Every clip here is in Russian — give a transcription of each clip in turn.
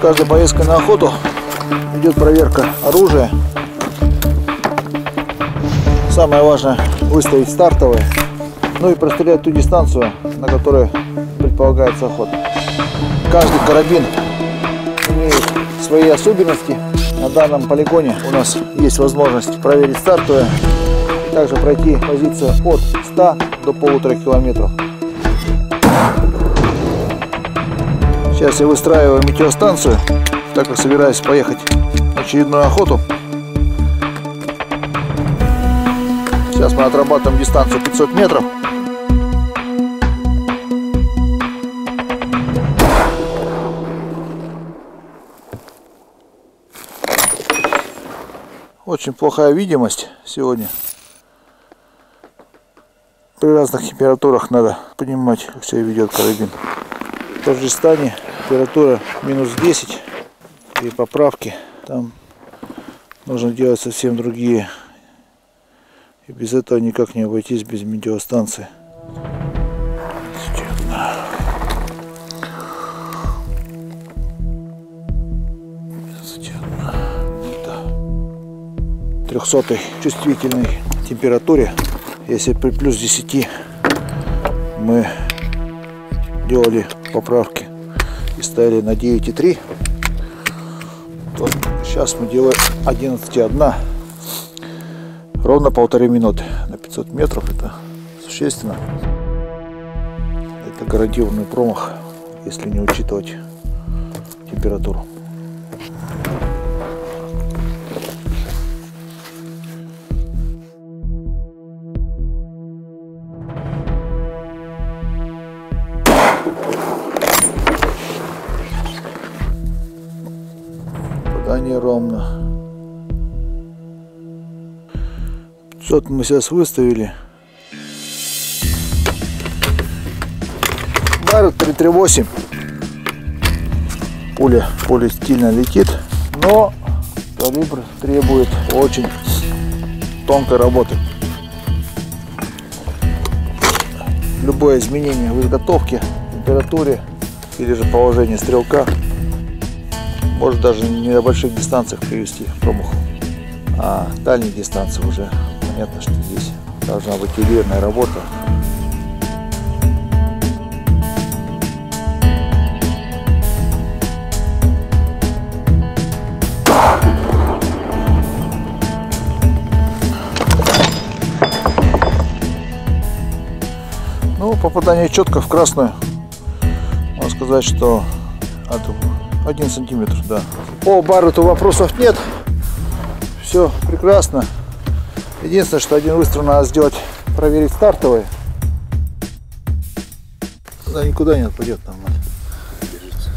каждой поездкой на охоту идет проверка оружия. Самое важное выставить стартовые, ну и прострелять ту дистанцию, на которой предполагается охота. Каждый карабин имеет свои особенности. На данном полигоне у нас есть возможность проверить стартовые, и также пройти позицию от 100 до 1,5 километров. Сейчас я выстраиваю метеостанцию, так как собираюсь поехать на очередную охоту. Сейчас мы отрабатываем дистанцию 500 метров. Очень плохая видимость сегодня. При разных температурах надо понимать, как себя ведет карабин. В Таджикистане температура минус 10. И поправки там нужно делать совсем другие. И без этого никак не обойтись, без метеостанции. 300-й чувствительной температуре, если при плюс 10 мы делали поправки и ставили на 9,3, то сейчас мы делаем 11,1, ровно 1,5 минуты на 500 метров. Это существенно. Это гарантированный промах, если не учитывать температуру. Попадание ровно. 500 мы сейчас выставили. Барретт 338. Пуля стильно летит, но калибр требует очень тонкой работы. Любое изменение в изготовке, температуре или же положении стрелка может даже не на больших дистанциях привести к промаху. А дальние дистанции уже понятно, что здесь должна быть ювелирная работа. Ну, попадание четко в красную. Можно сказать, что от 1 сантиметр, да. По барретту вопросов нет. Все прекрасно. Единственное, что один выстрел надо сделать, проверить стартовые. Да никуда не отпадет нам. Держится.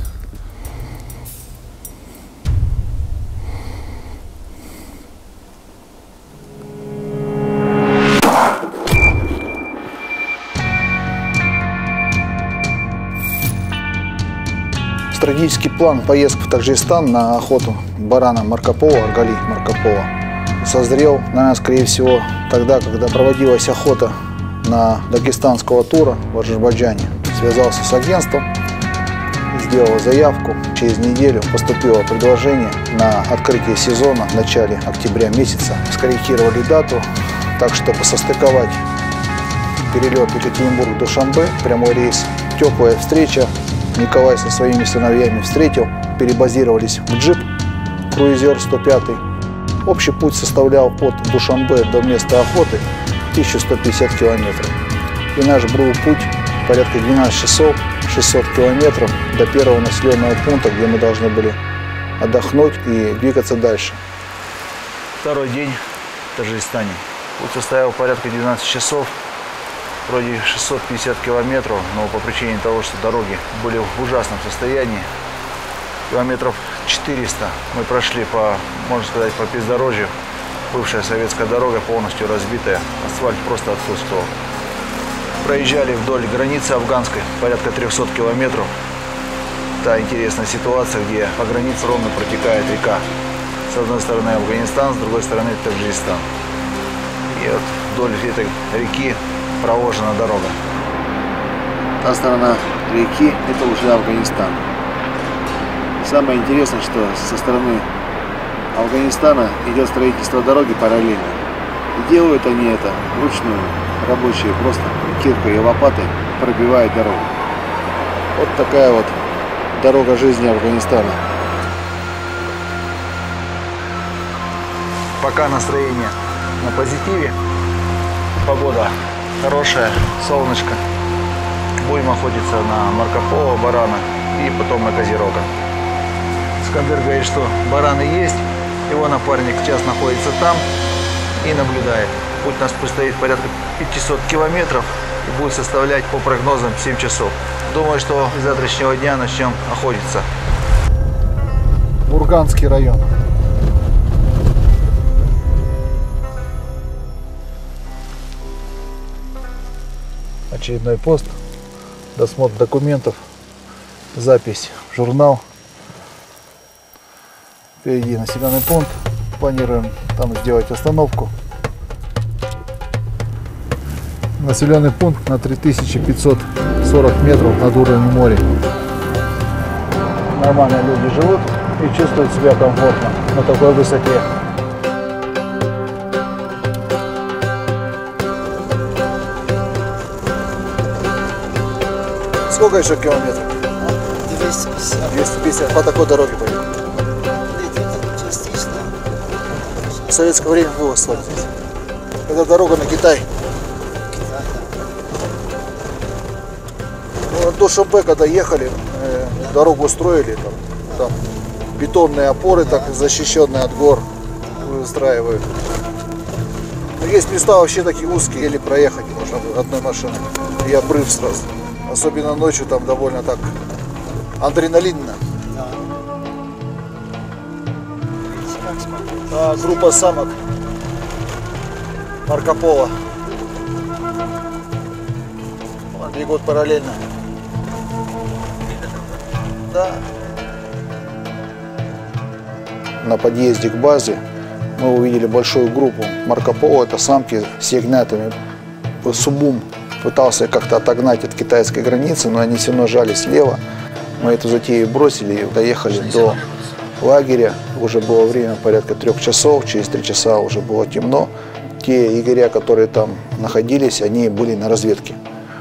Стратегический план поездки в Таджикистан на охоту барана Маркопола, Аргали Маркопола, созрел, наверное, скорее всего, тогда, когда проводилась охота на дагестанского тура в Азербайджане. Связался с агентством, сделал заявку. Через неделю поступило предложение на открытие сезона в начале октября месяца. Скорректировали дату, так, чтобы состыковать перелет Екатеринбург-Душанбе, прямой рейс. Теплая встреча. Николай со своими сыновьями встретил, перебазировались в джип Круизер 105. Общий путь составлял от Душанбе до места охоты 1150 километров. И наш был путь порядка 12 часов, 600 километров до первого населенного пункта, где мы должны были отдохнуть и двигаться дальше. Второй день в Таджикистане. Путь составил порядка 12 часов. Вроде 650 километров, но по причине того, что дороги были в ужасном состоянии, километров 400 мы прошли по, можно сказать, по бездорожью. Бывшая советская дорога полностью разбитая, асфальт просто отсутствовал. Проезжали вдоль границы афганской, порядка 300 километров. Та интересная ситуация, где по границе ровно протекает река. С одной стороны Афганистан, с другой стороны Таджикистан. И вот вдоль этой реки проложена дорога. Та сторона реки — это уже Афганистан. Самое интересное, что со стороны Афганистана идет строительство дороги параллельно. И делают они это вручную. Рабочие просто киркой и лопатой пробивают дорогу. Вот такая вот дорога жизни Афганистана. Пока настроение на позитиве, погода хорошая, солнышко. Будем охотиться на Марко-Поло, барана и потом на Козерога. Искандер говорит, что бараны есть, его напарник сейчас находится там и наблюдает. Путь у нас предстоит порядка 500 километров и будет составлять по прогнозам 7 часов. Думаю, что с завтрашнего дня начнем охотиться. Бурганский район. Очередной пост, досмотр документов, запись в журнал. Впереди населенный пункт. Планируем там сделать остановку. Населенный пункт на 3540 метров над уровнем моря. Нормально люди живут и чувствуют себя комфортно на такой высоте. Сколько еще километров? 250. 250 по такой дороге пойдем. Частично. В советское время было асфальт здесь. Это дорога на Китай. Ну, до ШП, когда ехали, дорогу строили, там бетонные опоры, так защищенные от гор, выстраивают. Но есть места вообще такие узкие, еле проехать можно одной машиной. И обрыв сразу. Особенно ночью там довольно так адреналинно. Да. Группа самок Марко-Поло. Бегут параллельно. Да. На подъезде к базе мы увидели большую группу Марко-Поло. Это самки с ягнятами. Субум пытался как-то отогнать от китайской границы, но они все равно жали слева. Мы эту затею бросили и доехали до лагеря. Уже было время порядка 3 часов, через 3 часа уже было темно. Те егеря, которые там находились, они были на разведке.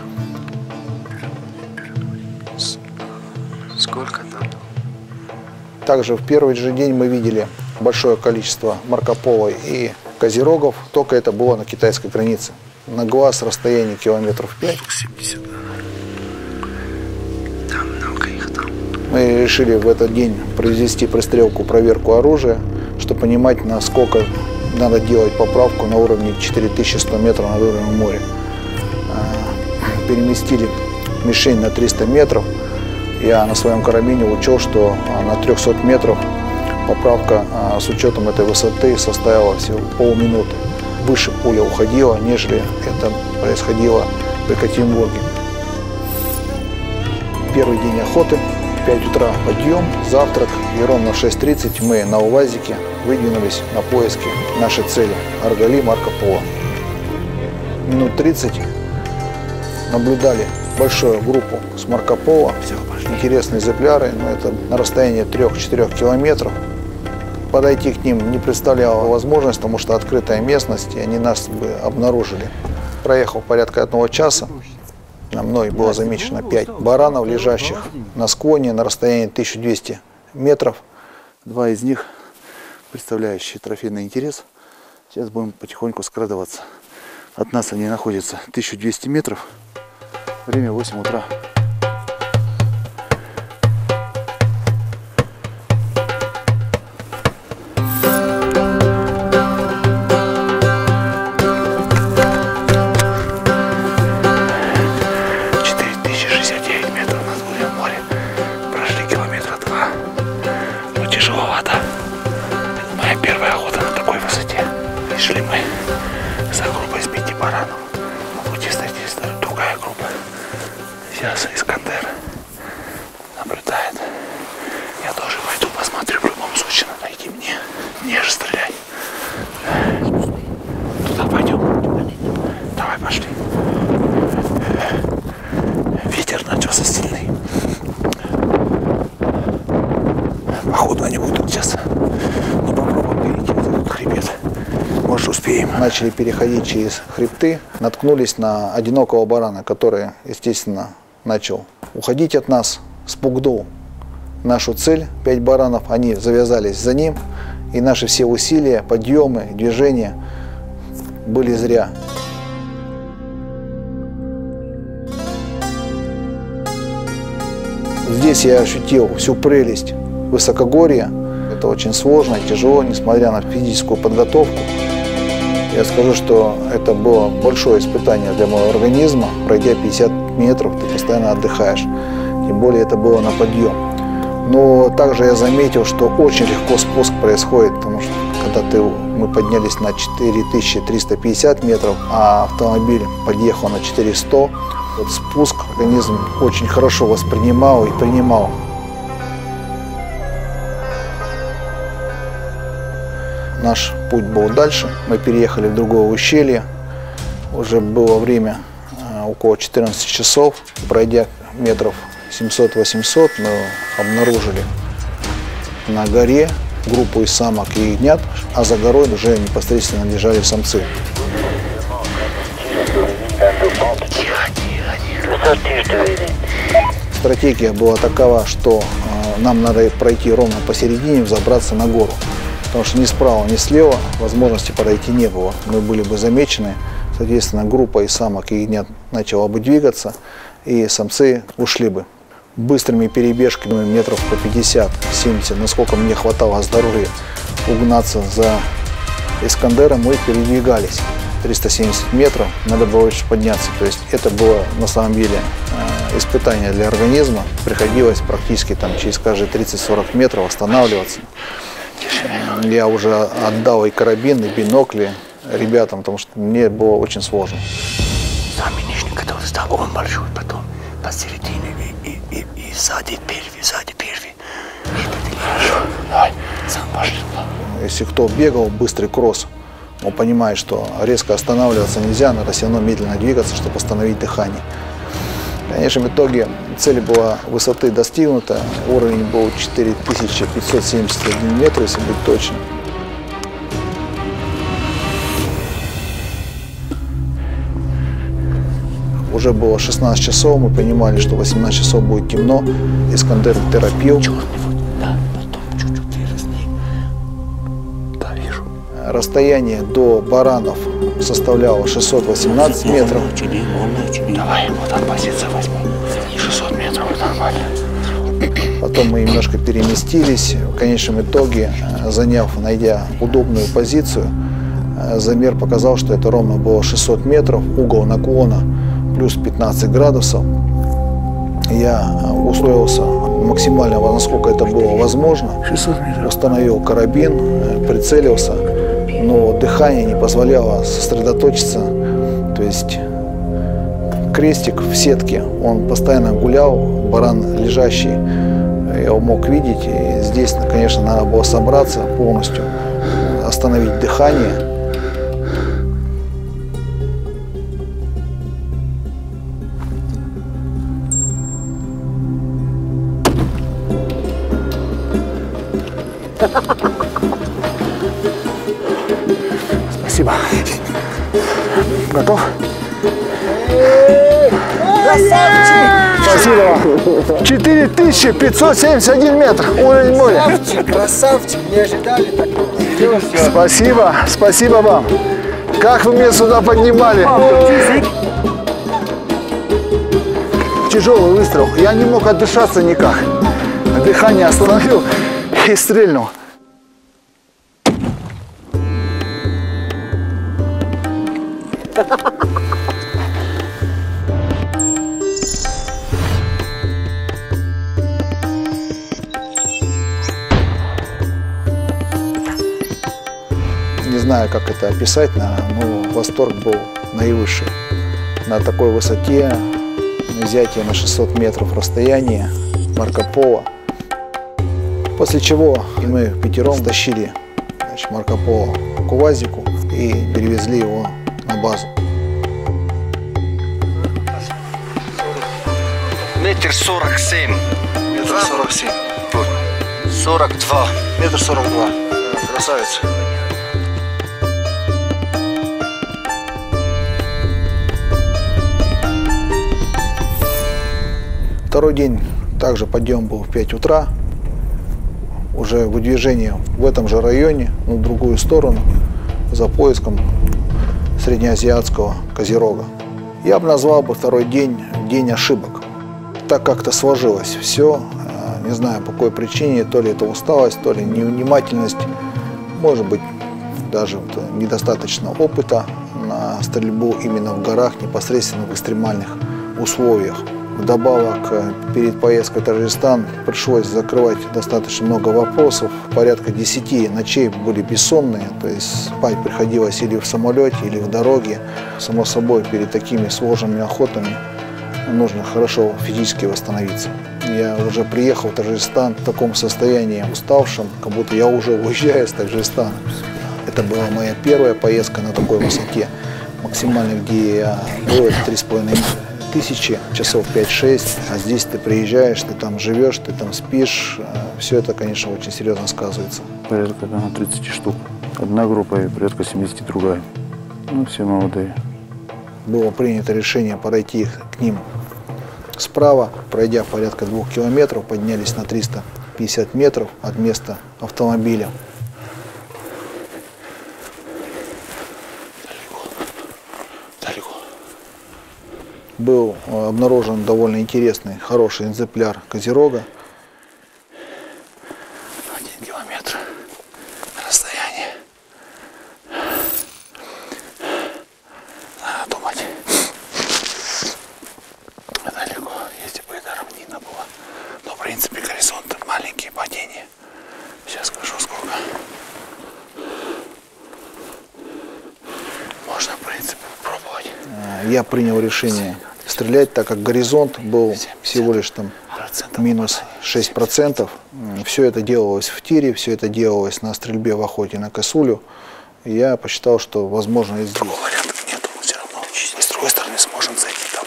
Сколько там? Также в первый же день мы видели большое количество Марко-Поло и Козерогов, только это было на китайской границе. На глаз расстояние километров 5. 70. Там много их там. Мы решили в этот день произвести пристрелку, проверку оружия, чтобы понимать, насколько надо делать поправку на уровне 4100 метров над уровнем моря. Переместили мишень на 300 метров. Я на своем карабине учел, что на 300 метров поправка с учетом этой высоты составила всего полминуты. Выше пуля уходила, нежели это происходило в Екатеринбурге. Первый день охоты, 5 утра подъем, завтрак, и ровно в 6:30 мы на УАЗике выдвинулись на поиски нашей цели – Аргали, Марко-Поло. Минут 30 наблюдали большую группу с Марко-Поло, интересные экземпляры, но это на расстоянии 3-4 километров. Подойти к ним не представляло возможность, потому что открытая местность, и они нас бы обнаружили. Проехал порядка 1 часа, на мной было замечено 5 баранов, лежащих на склоне на расстоянии 1200 метров. 2 из них, представляющие трофейный интерес. Сейчас будем потихоньку скрадываться. От нас они находятся 1200 метров. Время 8 утра. Шли мы за группой из 5 баранов. На пути встретились другая группа. Сейчас Искандер наблюдает. Я тоже пойду посмотрю. В любом случае надо идти мне же стрелять. Туда пойдем. Давай, пошли. Ветер начался сильный. начали переходить через хребты, наткнулись на одинокого барана, который, естественно, начал уходить от нас, спугнул нашу цель, 5 баранов, они завязались за ним, и наши все усилия, подъемы, движения были зря. Здесь я ощутил всю прелесть высокогорья. Это очень сложно, тяжело, несмотря на физическую подготовку. Я скажу, что это было большое испытание для моего организма. Пройдя 50 метров, ты постоянно отдыхаешь. Тем более это было на подъем. Но также я заметил, что очень легко спуск происходит, потому что когда мы поднялись на 4350 метров, а автомобиль подъехал на 400, вот спуск организм очень хорошо воспринимал и принимал. Наш путь был дальше, мы переехали в другое ущелье, уже было время около 14 часов, пройдя метров 700-800, мы обнаружили на горе группу из самок и ягнят, а за горой уже непосредственно лежали самцы. Стратегия была такова, что нам надо пройти ровно посередине, взобраться на гору. Потому что ни справа, ни слева возможности подойти не было. Мы были бы замечены. Соответственно, группа из самок и ягнят начала бы двигаться, и самцы ушли бы. Быстрыми перебежками метров по 50-70, насколько мне хватало здоровья угнаться за Искандером, мы передвигались. 370 метров, надо было еще подняться. То есть это было на самом деле испытание для организма. Приходилось практически там через каждые 30-40 метров останавливаться. Я уже отдал и карабин, и бинокли ребятам, потому что мне было очень сложно. Самый нижний, который стал, он большой, потом посередине и сзади первый. Сам пошли. Если кто бегал быстрый кросс, он понимает, что резко останавливаться нельзя, надо все равно медленно двигаться, чтобы остановить дыхание. В конечном итоге цель была высоты достигнута, уровень был 4571 метр, если быть точным. Уже было 16 часов, мы понимали, что 18 часов будет темно, Искандер торопил. Расстояние до баранов составляло 618 метров. Давай, вот так позиция возьму. 600 метров, нормально. Потом мы немножко переместились. В конечном итоге, найдя удобную позицию, замер показал, что это ровно было 600 метров, угол наклона плюс 15 градусов. Я устроился максимально, насколько это было возможно. Установил карабин, прицелился, но дыхание не позволяло сосредоточиться. То есть крестик в сетке, он постоянно гулял, баран лежащий, я его мог видеть. И здесь, конечно, надо было собраться полностью, остановить дыхание. Спасибо. Готов? Красавчик! Спасибо вам. 4571 метр, уровень моря. Красавчик, не ожидали такого. Спасибо вам. Как вы меня сюда поднимали? Тяжелый выстрел. Я не мог отдышаться никак. Дыхание остановил и стрельнул. Не знаю, как это описать, но восторг был наивысший. На такой высоте, взятие на 600 метров расстояния, Марко Поло. После чего мы впятером тащили Марко Поло к УАЗику и перевезли его на базу. Метр 47. Метр 47. 42. Метр 42. Красавец. Второй день также подъем был в 5 утра. Уже выдвижение в этом же районе, но в другую сторону, за поиском среднеазиатского козерога. Я бы назвал второй день день ошибок. Так как-то сложилось все, не знаю по какой причине, то ли это усталость, то ли невнимательность, может быть даже недостаточно опыта на стрельбу именно в горах, непосредственно в экстремальных условиях. Вдобавок, перед поездкой в Таджикистан пришлось закрывать достаточно много вопросов. Порядка 10 ночей были бессонные, то есть спать приходилось или в самолете, или в дороге. Само собой, перед такими сложными охотами нужно хорошо физически восстановиться. Я уже приехал в Таджикистан в таком состоянии уставшем, как будто я уже уезжаю из Таджикистана. Это была моя первая поездка на такой высоте. Максимально, где я был, это 3500, часов 5-6. А здесь ты приезжаешь, ты там живешь, ты там спишь. Все это, конечно, очень серьезно сказывается. Порядка 30 штук. Одна группа и порядка 70 другая. Ну, все молодые. Было принято решение подойти к ним справа. Пройдя порядка 2 километров, поднялись на 350 метров от места автомобиля. Был обнаружен довольно интересный, хороший экземпляр козерога. 1 километр расстояние. Надо думать. Далеко, если бы это равнина была. Но в принципе горизонт маленькие падения. Сейчас скажу сколько. Можно в принципе попробовать. Я принял решение стрелять, так как горизонт был всего лишь там минус 6%. Все это делалось в тире, все это делалось на стрельбе в охоте на косулю. И я посчитал, что возможно и здесь. Другого варианта нету, но все равно. С другой стороны сможем зайти там.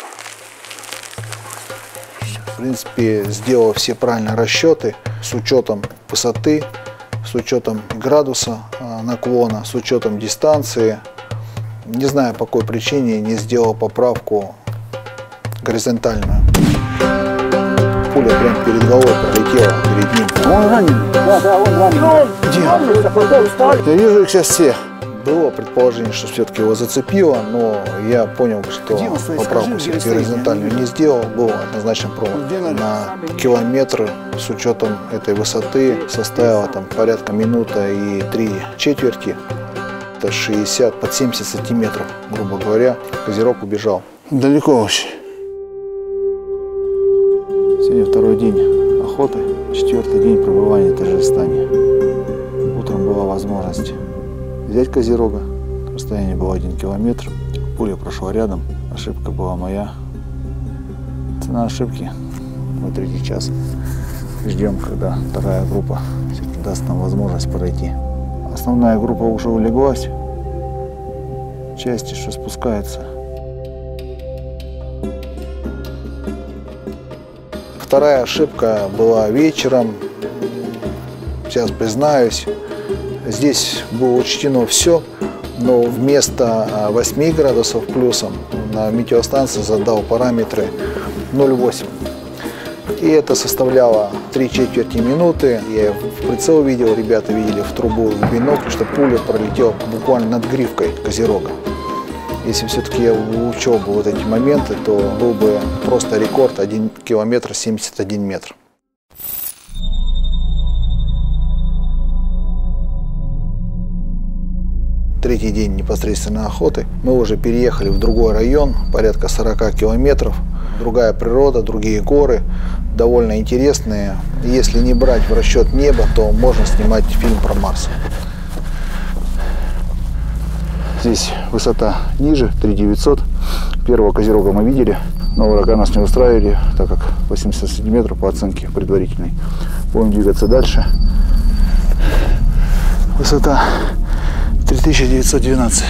В принципе, сделал все правильные расчеты с учетом высоты, с учетом градуса наклона, с учетом дистанции. Не знаю по какой причине не сделал поправку горизонтальную. Пуля прямо перед головой пролетела, перед ним. Он ранен. Да, он ранен. Где? Я вижу их сейчас все. Было предположение, что все-таки его зацепило, но я понял, что поправку все-таки горизонтальную не сделал. Был однозначно промах. На километр с учетом этой высоты составило там порядка минута и 3/4. Это 60 под 70 сантиметров, грубо говоря. Козерог убежал. Далеко вообще. Сегодня второй день охоты, 4-й день пребывания в Таджикистане. Утром была возможность взять козерога. Расстояние было 1 километр. Пуля прошла рядом. Ошибка была моя. Цена ошибки — мы 3 часа. Ждем, когда вторая группа даст нам возможность пройти. Основная группа уже улеглась. Части, что спускается. Вторая ошибка была вечером. Сейчас признаюсь, здесь было учтено все, но вместо 8 градусов плюсом на метеостанции задал параметры 0,8. И это составляло 3/4 минуты. Я в прицел видел, ребята видели в трубу, в бинокль, что пуля пролетела буквально над гривкой козерога. Если все-таки я учел бы вот эти моменты, то был бы просто рекорд 1 километр 71 метр. Третий день непосредственно охоты. Мы уже переехали в другой район, порядка 40 километров. Другая природа, другие горы, довольно интересные. Если не брать в расчет небо, то можно снимать фильм про Марс. Здесь высота ниже, 3900. Первого козерога мы видели, но врага нас не устраивали, так как 80 сантиметров по оценке предварительной. Будем двигаться дальше. Высота 3912.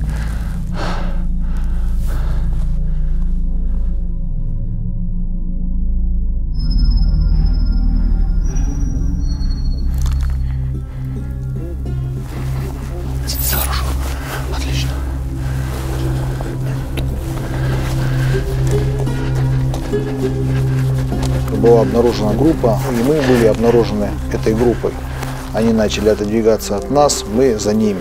Хорошо. Отлично. была обнаружена группа, и мы были обнаружены этой группой. Они начали отодвигаться от нас, мы за ними.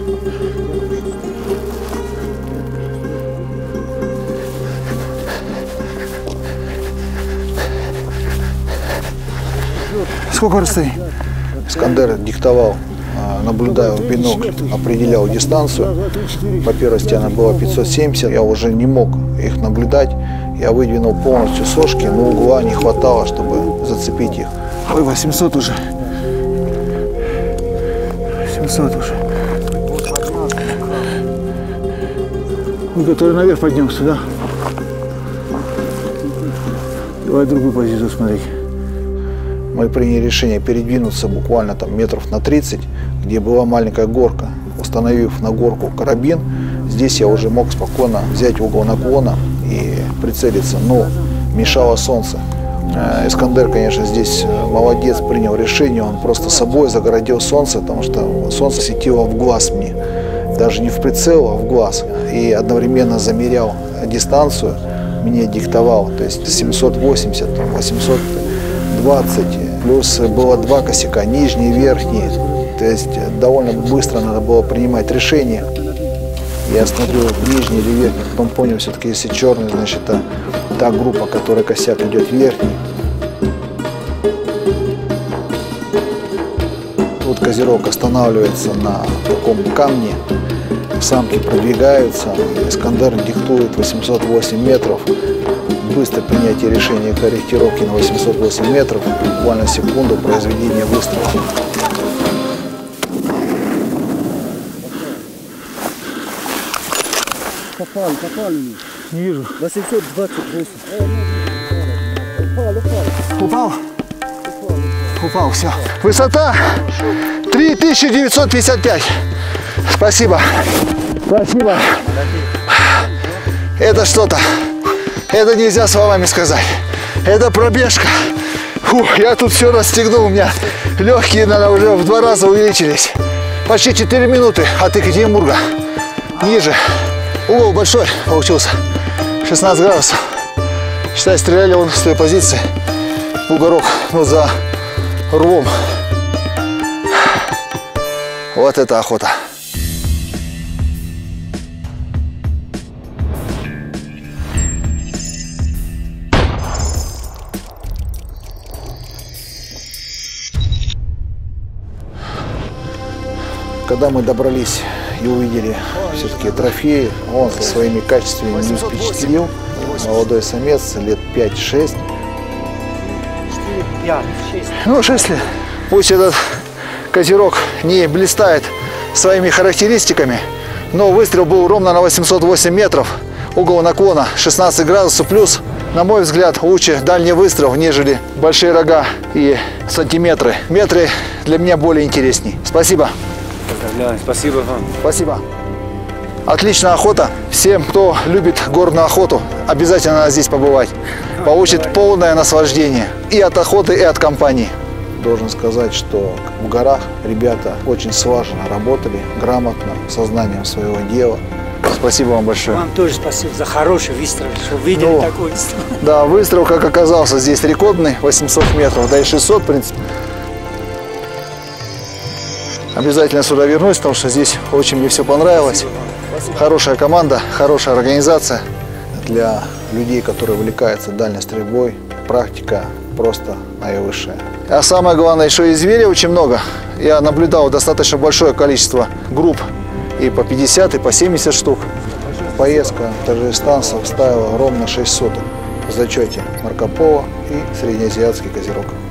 Сколько расстояний? Искандер диктовал, наблюдая в бинокль, определял дистанцию. По первости она была 570, я уже не мог их наблюдать. Я выдвинул полностью сошки, но угла не хватало, чтобы зацепить их. Ой, 800 уже. 700 уже. Мы который наверх поднемся, да? Давай другую позицию смотреть. Мы приняли решение передвинуться буквально там метров на 30, где была маленькая горка. Установив на горку карабин, здесь я уже мог спокойно взять угол наклона и прицелиться, но мешало солнце. Искандер, конечно, здесь молодец, принял решение, он просто собой загородил солнце, потому что солнце светило в глаз мне, даже не в прицел, а в глаз, и одновременно замерял дистанцию, мне диктовал, то есть 780, 820, плюс было два косяка, нижний и верхний, то есть довольно быстро надо было принимать решение. Я смотрю, нижний или верхний, потом понял, все-таки если черный, значит это та группа, которая косяк идет верхний. Вот козерог останавливается на таком камне, самки продвигаются, Искандер диктует 808 метров. Быстро принятие решения корректировки на 808 метров, буквально секунду произведения выстрела. Попали. Не вижу. 828. Упал? Упал, все. Высота 3955. Спасибо. Спасибо. Это что-то. Это нельзя словами сказать. Это пробежка. Фух, я тут все расстегнул. У меня легкие, наверное, уже в 2 раза увеличились. Почти 4 минуты от Екатеринбурга. Ниже. Угол большой получился. 16 градусов. Считай, стреляли он с той позиции. Бугорок, ну, за рвом. Вот это охота. Когда мы добрались и увидели все-таки трофеи, он со своими качествами не впечатлил. Молодой самец, лет 5-6. 5-6. Ну, 6 лет. Пусть этот козерог не блистает своими характеристиками, но выстрел был ровно на 808 метров. Угол наклона 16 градусов плюс. На мой взгляд, лучше дальний выстрел, нежели большие рога и сантиметры. Метры для меня более интересней. Спасибо. Поздравляю, спасибо вам. Спасибо. Отличная охота. Всем, кто любит горную охоту, обязательно надо здесь побывать. Получит полное наслаждение и от охоты, и от компании. Должен сказать, что в горах ребята очень слаженно работали, грамотно, сознанием своего дела. Спасибо вам большое. Вам тоже спасибо за хороший выстрел, что видели Ну, такой выстрел. Да, выстрел, как оказался, здесь рекордный, 800 метров, да и 600, в принципе. Обязательно сюда вернусь, потому что здесь очень мне все понравилось. Хорошая команда, хорошая организация. Для людей, которые увлекаются дальней стрельбой, практика просто наивысшая. А самое главное, еще и зверей очень много. Я наблюдал достаточно большое количество групп, и по 50, и по 70 штук. Поездка в Таджикистан составила ровно 6 суток. В зачете Марко Поло и среднеазиатский козерог.